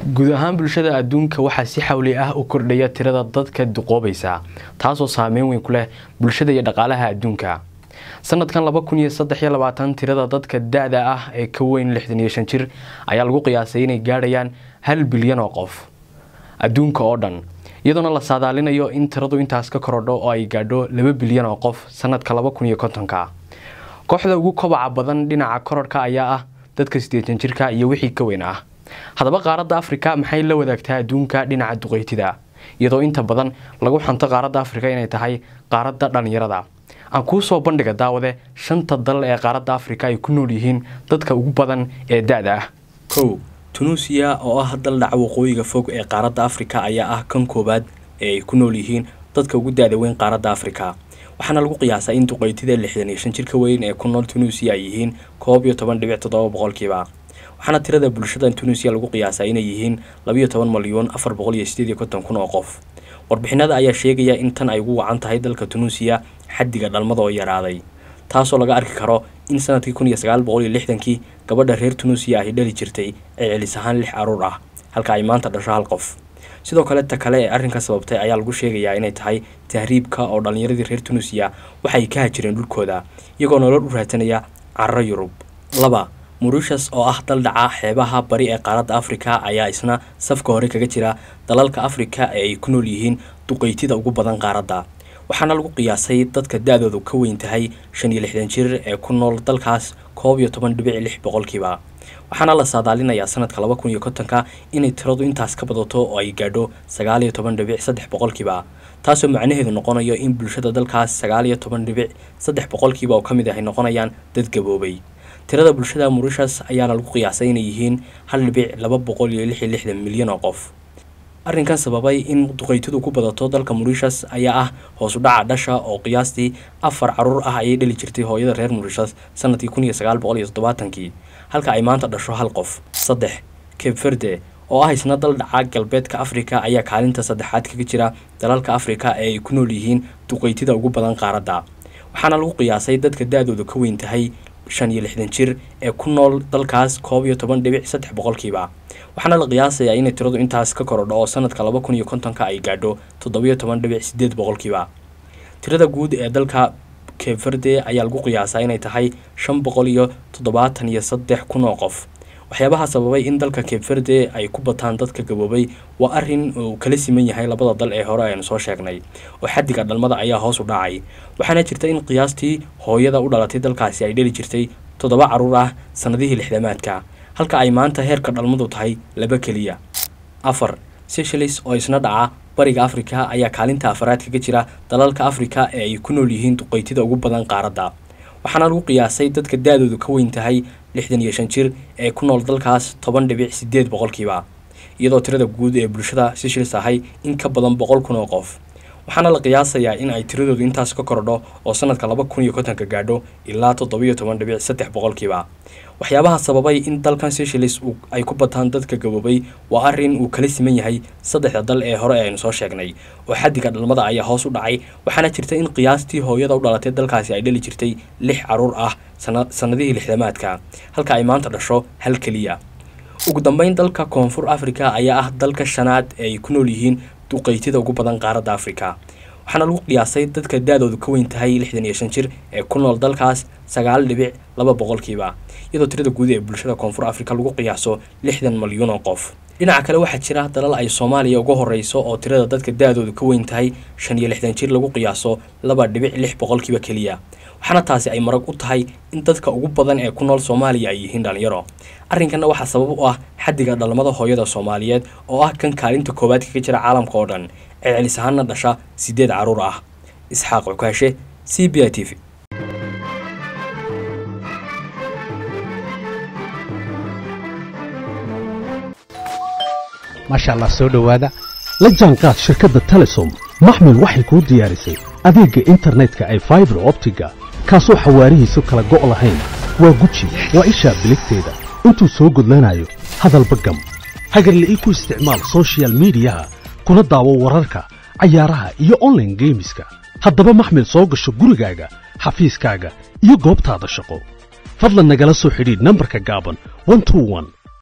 guud ahaan bulshada adduunka waxaa si xawli ah u kordhaya tirada dadka duqoobaysa taasoo saameyn weyn ku leh bulshada iyo dhaqaalaha adduunka. sanadkan 2023 tirada dadka da'da ah ee ka weyn 65 jir ayaa lagu qiyaasay inay gaadhayaan 1 bilyan oo qof adduunka oo dhan, iyadoo la saadaalinayo in tiradu intaas ka korodho oo ay gaadho 2 bilyan oo qof sanadka 2050. kooxda ugu kobaca badan dhinaca korodhka ayaa ah dadka 80 jirka iyo wixii ka weyn ah. haddaba qaaradda Afrika maxay la wadaagtaa adduunka dhinaca duqeytida, iyadoo inta badan lagu xanto qaaradda Afrika inay tahay qaaradda dhalinyarada. aan ku soo bandhiga daawade shanta dal ee qaaradda Afrika ay ku nool yihiin dadka ugu badan ee da'da ah. 1. Tunisia oo ah dal dhaca waqooyiga fog ee qaaradda Afrika ayaa ah kan koobaad ee ay ku nool yihiin dadka ugu da'da weyn qaaradda Afrika. waxaana lagu qiyaasaa in duqeytida 65 jirka weyn ee ku nool Tunisia ay yihiin 12.7%. waxaana tirada bulshada Tunisia lagu qiyaasaa inay yihiin 12,458,000 oo qof. warbixinada ayaa sheegaya in tan ay ugu wacan tahay dalka Tunisia xaddiga dhalmada oo yaraaday, taasoo laga arki karo in sanadkii 1960kii gabadha reer Tunisia ay dhali jirtay ceelis ahaan 6 caruur ah halka ay maanta dhasho hal qof. sidoo kale ta kale ee arrinka sababtay ayaa lagu sheegayaa inay tahay tahriibka oo dhalinyaradii reer Tunisia waxay ka hajireen dhulkooda iyagoo nolol u raadsanaya carro Yurub. 2. Mauritius oo ah dal dhaca xeebaha bari ee qaaradda Afrika ayaa isna safka hore kaga jira dalalka Afrika ee ay ku nool yihiin duqeytida ugu badan qaaradda. waxaana lagu qiyaasay dadka da'doodu ka weyn tahay 65 jir ee ku nool dalkaas 12.6%. waxaana la saadaalinayaa sanadka 2050 inay tiradu intaas ka badato oo ay gaadho 19.3%, taasoo macnaheedu noqonayo in bulshada dalkaas 19.3% oo kamid ah ay noqonayaan dad gaboobay. tirada bulshada Mauritius ayaana lagu qiyaasay inay yihiin 1.266 milyan oo qof. arrinkan sababay in duqeytidu ku badato dalka Mauritius ayaa ah hoos u dhaca dhasha oo qiyaastii 4 caruur ah ay dhali jirtay hooyada reer Mauritius sanadkii 1970kii halka ay maanta dhasho hal qof. 3. Cape Verde oo ah isna dal dhaca galbeedka Afrika ayaa kaalinta saddexaad kaga jira dalalka Afrika ee ay ku nool yihiin duqeytida ugu badan qaaradda. waxaana lagu qiyaasay dadka da'doodu ka weyn tahay 65 jir ee ku nool dalkaas 12.3%. waxaana la qiyaasayaa in tiradu intaas ka korodho oo sanadka 2050 ay gaadho 17.8%. tirada guud ee dalka Cape Verde ayaa lagu qiyaasaa inay tahay 573,000 oo qof. waxyaabaha sababay in dalka Cape Verde ay ku bataan dadka gaboobay waa arrin uu kala siman yahay labada dal ee hore aynu soo sheegnay oo xaddiga dhalmada ayaa hoos u dhacay. waxaana jirta in qiyaastii hooyada u dhalatay dalkaasi ay dhali jirtay 7 caruur ah sanadihii 60maadka halka ay maanta heerka dhalmadu tahay 2 kaliya. 4. Seychelles oo isna dhaca bariga Afrika ayaa kaalinta afraad kaga jira dalalka Afrika ee ay ku nool yihiin duqeytida ugu badan qaaradda. waxaana lagu qiyaasay dadka da'doodu ka weyn tahay 65 jir ee ku nool dalkaas 10.8%, iyadoo tirada guud ee bulshada Seychelles tahay in ka badan 100,000 oo qof. waxaana la qiyaasayaa in ay tiradoodu intaas ka korodho oo sanadka 2050 gaadho ilaa 17.3%. waxyaabaha sababay in dalkan Seychelles ay ku bataan dadka gaboobay waa arrin uu kala siman yahay saddexda dal ee hore aynu soo sheegnay oo xaddiga dhalmada ayaa hoos u dhacay. waxaana jirta in qiyaastii hooyada u dhalatay dalkaasi ay dhali jirtay 6 caruur ah sanadihii 60maadka halka ay maanta dhasho hal kaliya. ugu dambeyn dalka Koonfur Afrika ayaa ah dalka shanaad ee ay ku nool yihiin duqeytida ugu badan qaaradda Afrika. waxaana lagu qiyaasay dadka da'doodu ka weyn tahay 65 jir ee ku nool dalkaas 9.2%, iyadoo tirada guud ee bulshada Koonfur Afrika lagu qiyaaso 60 milyan oo qof. dhinaca kale waxaa jira dalal ay Soomaaliya uga horeyso oo tirada dadka da'doodu ka weyn tahay 65 jir lagu qiyaaso 2.6% kaliya. waxaana taasi ay marag u tahay in dadka ugu badan ee ku nool Soomaaliya ay yihiin dhalinyaro. arrinkan waxaa sabab u ah xaddiga dhalmada hooyada Soomaaliyeed oo ah kan kaalinta koobaad kaga jira caalamka oo dhan ee celis ahaan dhasha 8 caruur ah. Isxaaq Cukaashe, CBI TV. maasha Allah soo dhawaada la jaanqaad shirkadda Telesom. maxmil waxay ku diyaarisay adeegga internetka ay fiber optiga kaasoo xawaarihiisu kala go' lahayn. waa guji waa isha biligteeda intuu soo gudlanayo hadalba gam hagarle ku isticmaal social mediaha kuna daawo wararka cayaaraha iyo online gameska. haddaba maxmil soo gasho gurigaaga xafiiskaaga iyo goobtaada shaqo. fadlan nagala soo xidhiidh nambarka gaaban 121